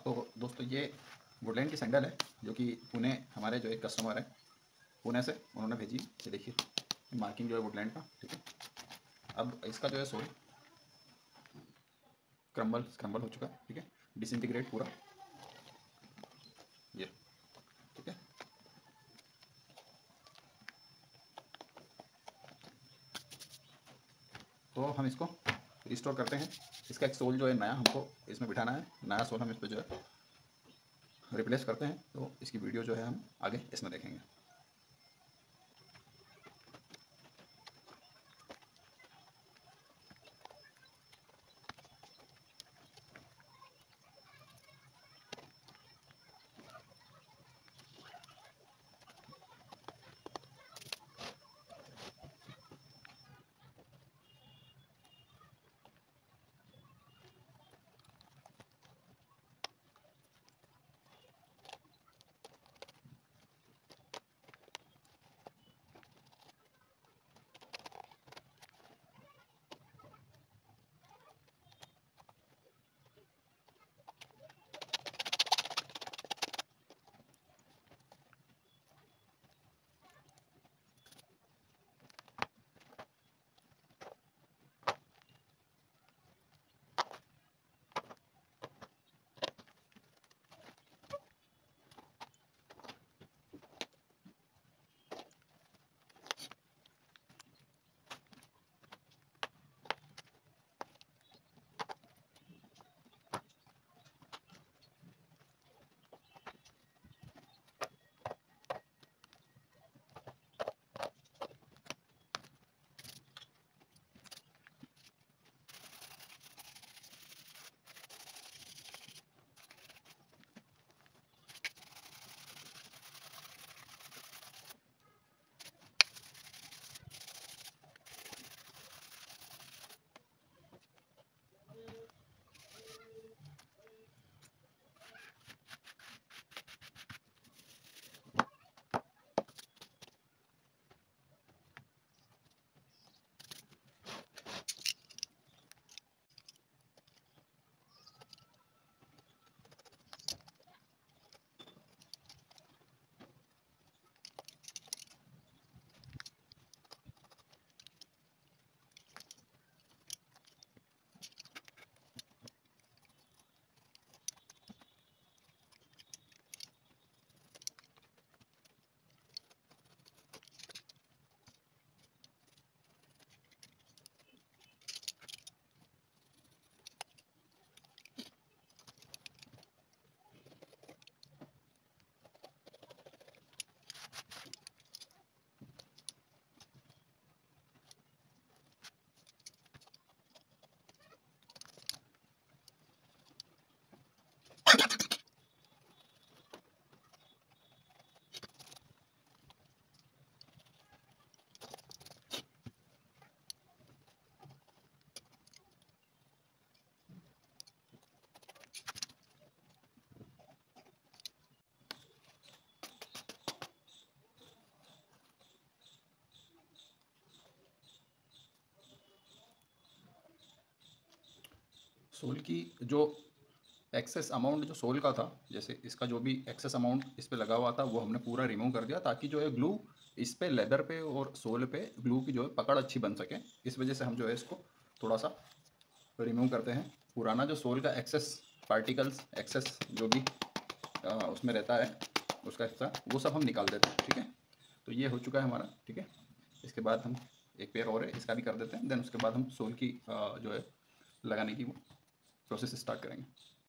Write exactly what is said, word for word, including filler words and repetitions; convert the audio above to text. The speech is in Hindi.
तो दोस्तों ये वुडलैंड की सैंडल है जो कि पुणे हमारे जो एक कस्टमर है पुणे से उन्होंने भेजी। ये देखिए मार्किंग जो है वुडलैंड का, ठीक है। अब इसका जो है सोल क्रम्बल क्रम्बल हो चुका है, ठीक है, डिसइंटीग्रेट पूरा ये, ठीक है। तो हम इसको रिस्टोर करते हैं। इसका एक सोल जो है नया हमको इसमें बिठाना है, नया सोल हम इस पर जो है रिप्लेस करते हैं। तो इसकी वीडियो जो है हम आगे इसमें देखेंगे। सोल की जो एक्सेस अमाउंट जो सोल का था, जैसे इसका जो भी एक्सेस अमाउंट इस पे लगा हुआ था वो हमने पूरा रिमूव कर दिया, ताकि जो है ग्लू इस पे लेदर पे और सोल पे ग्लू की जो है पकड़ अच्छी बन सके। इस वजह से हम जो है इसको थोड़ा सा रिमूव करते हैं। पुराना जो सोल का एक्सेस पार्टिकल्स एक्सेस जो भी आ, उसमें रहता है उसका हिस्सा, वो सब हम निकाल देते हैं, ठीक है। तो ये हो चुका है हमारा, ठीक है। इसके बाद हम एक पेयर और है इसका भी कर देते हैं, देन उसके बाद हम सोल की आ, जो है लगाने की वो प्रोसेस स्टार्ट करेंगे।